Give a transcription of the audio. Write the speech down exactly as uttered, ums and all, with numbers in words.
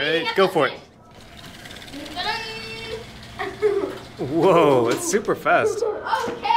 Alright, go for it. Whoa, it's super fast. Okay.